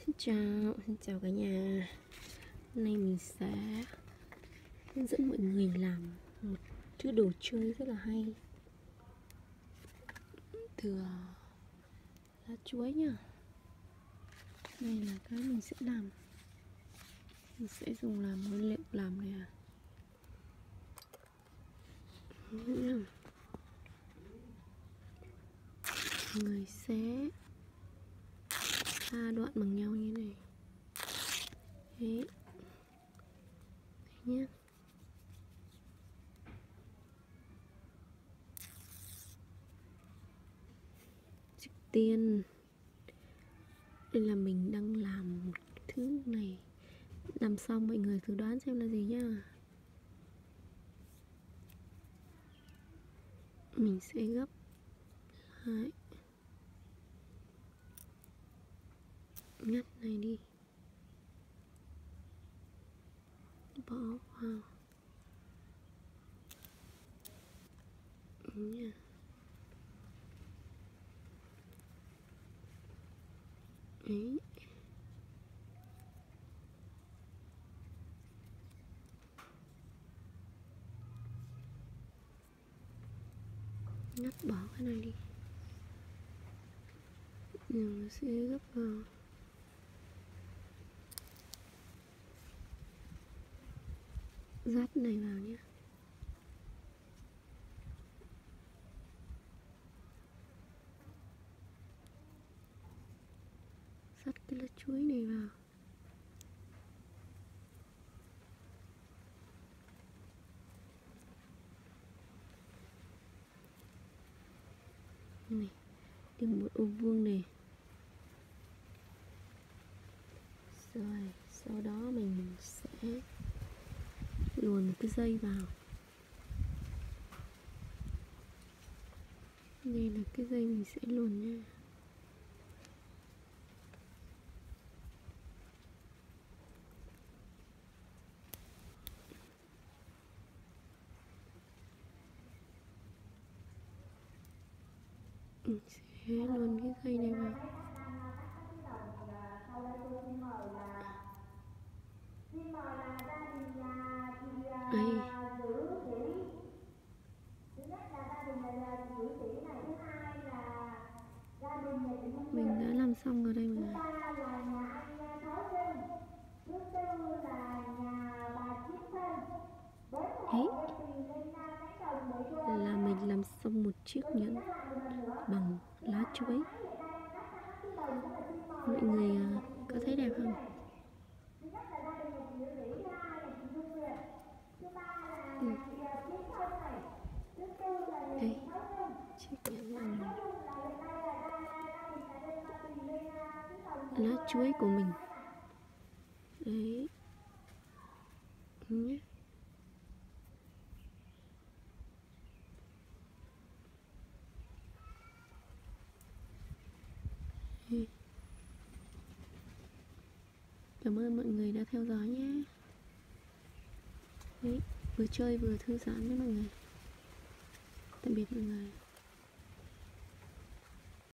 Xin chào cả nhà. Hôm nay mình sẽ hướng dẫn mọi người làm một thứ đồ chơi rất là hay từ lá chuối nha. Đây là cái mình sẽ làm. Mình sẽ dùng làm nguyên liệu làm này à. Người sẽ pha đoạn bằng nhau như này. Đấy. Đấy nhé. Trước tiên đây là mình đang làm một thứ này. Làm xong mọi người thử đoán xem là gì nhá. Mình sẽ gấp lại, ngắt này đi, bỏ vào nha. Đấy. Ngắt bỏ cái này đi. Mình sẽ gấp vào. Dắt này vào nhé. Dắt cái lá chuối này vào. Này, tìm một ô vuông này. Rồi, sau đó mình sẽ luồn một cái dây vào. Đây là cái dây mình sẽ luồn nha. Mình sẽ luồn cái dây này vào. Đây. Mình đã làm xong rồi đây mọi người. Đấy là mình làm xong một chiếc nhẫn bằng lá chuối. Mọi người có thấy đẹp không? Đây, chiếc nhẫn bằng lá chuối của mình. Đấy nhé. Cảm ơn mọi người đã theo dõi nhé. Đấy, vừa chơi vừa thư giãn với mọi người. Tạm biệt mọi người.